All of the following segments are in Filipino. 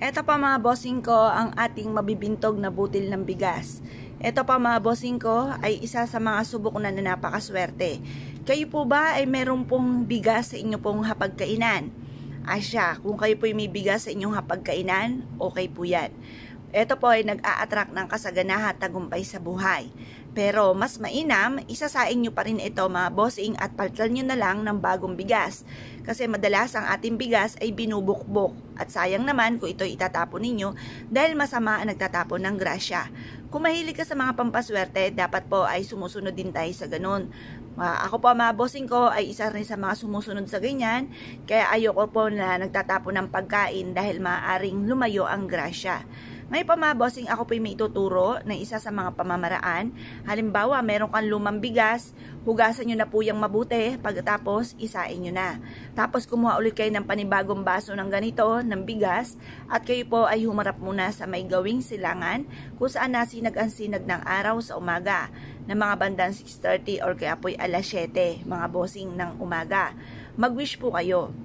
Eto pa mga bossing ko ang ating mabibintog na butil ng bigas. Eto pa mga bossing ko ay isa sa mga subok na napakaswerte. Kayo po ba ay meron pong bigas sa inyo pong hapagkainan? Asya, kung kayo po ay may bigas sa inyong hapagkainan, okay po yan. Ito po ay nag-a-attract ng kasaganahan at tagumpay sa buhay. Pero mas mainam, isasaing nyo pa rin ito mga bossing at palitan nyo na lang ng bagong bigas. Kasi madalas ang ating bigas ay binubukbok. At sayang naman kung ito itatapon ninyo dahil masama ang nagtatapon ng grasya. Kung mahilig ka sa mga pampaswerte, dapat po ay sumusunod din tayo sa ganun. Ako po mga bossing ko ay isa rin sa mga sumusunod sa ganyan. Kaya ayoko po na nagtatapon ng pagkain dahil maaaring lumayo ang grasya. Ngayon pa mga bossing, ako po may ituturo na isa sa mga pamamaraan. Halimbawa, meron kang lumang bigas, hugasan nyo na po yung mabuti, pagkatapos isain nyo na. Tapos kumuha ulit kayo ng panibagong baso ng ganito, ng bigas, at kayo po ay humarap muna sa may gawing silangan kung saan nasinag ang sinag ng araw sa umaga, ng mga bandang 6:30 or kaya po ay alas 7, mga bossing ng umaga. Mag-wish po kayo.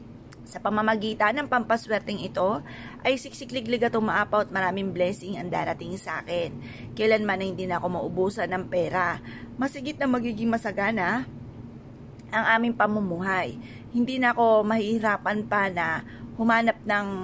Sa pamamagitan ng pampaswerteng ito, ay siksikliglig at umaapaw at maraming blessing ang darating sa akin. Kailanman na hindi na ako maubusan ng pera. Masigit na magiging masagana ang aming pamumuhay. Hindi na ako mahihirapan pa na humanap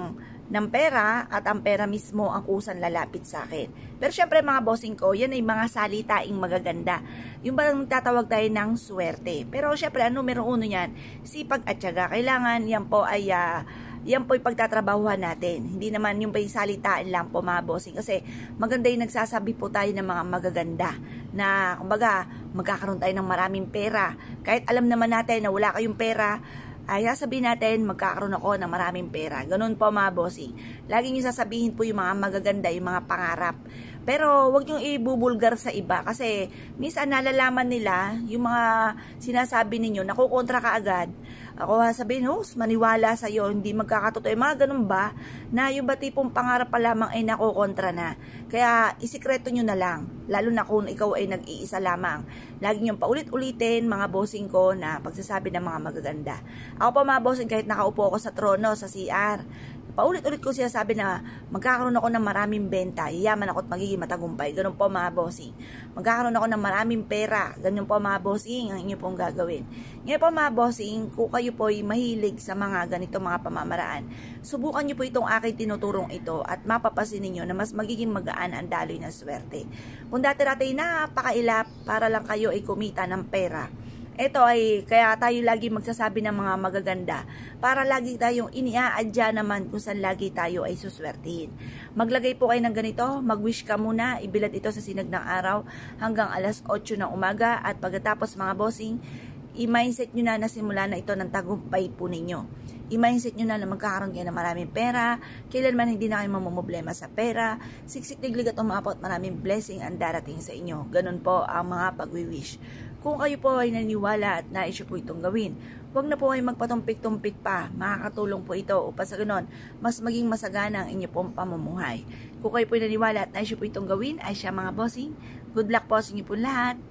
ng pera at ang pera mismo ang kusang lalapit sa akin. Pero syempre mga bossing ko, yan ay mga salitaing magaganda. Yung bang tatawag tayo ng swerte. Pero syempre, numero uno yan, sipag at tiyaga. Kailangan yan po ay pagtatrabahuhan natin. Hindi naman yung salitaan lang po mga bossing. Kasi maganda yung nagsasabi po tayo ng mga magaganda. Na kumbaga, magkakaroon tayo ng maraming pera. Kahit alam naman natin na wala kayong pera, ay sasabihin natin magkakaroon ako ng maraming pera. Ganun po mga bossing. Lagi nyo sasabihin po yung mga magaganda, yung mga pangarap. Pero wag nyo ibubulgar sa iba kasi minsan nalalaman nila yung mga sinasabi ninyo, nakukontra ka agad. Ako sabihin, maniwala sa'yo, hindi magkakatotoo. Mga ganun ba? Na yung ba tipong pangarap pa lamang ay nakukontra na. Kaya isikreto nyo na lang. Lalo na kung ikaw ay nag-iisa lamang. Lagi nyo paulit-ulitin mga bossing ko na pagsasabi ng mga magaganda. Ako pa mga bossing, kahit nakaupo ako sa trono, sa CR, paulit-ulit ko siya sabi na magkakaroon ako ng maraming benta, yayaman ako at magiging matagumpay. Ganun po mga bossing. Magkakaroon ako ng maraming pera. Ganun po mga bossing ang inyo pong gagawin. Ngayon po mga bossing, kung kayo po ay mahilig sa mga ganito mga pamamaraan, subukan nyo po itong aking tinuturong ito at mapapasin ninyo na mas magiging magaan ang daloy ng swerte. Kung dati-dati napakailap para lang kayo ay kumita ng pera, ito ay kaya tayo lagi magsasabi ng mga magaganda para lagi tayong iniaadya naman kung saan lagi tayo ay suswertihin. Maglagay po kayo ng ganito, mag-wish ka muna, ibilad ito sa sinag ng araw hanggang alas 8 ng umaga at pagkatapos mga bossing, i-mindset nyo na simula na ito ng tagumpay po ninyo. I-mindset nyo na magkakaroon kayo ng maraming pera, kailanman hindi na kayo mamumblema sa pera, siksik-liglig at umapot, maraming blessing ang darating sa inyo. Ganun po ang mga pag-wish. Kung kayo po ay naniniwala at nais po itong gawin, huwag na po kayo magpatumpik-tumpik pa. Makakatulong po ito upang sa ganon, mas maging masagana ang inyo pong pamumuhay. Kung kayo po ay naniniwala at nais po itong gawin, ay siya mga bossing. Good luck po sa inyo po lahat.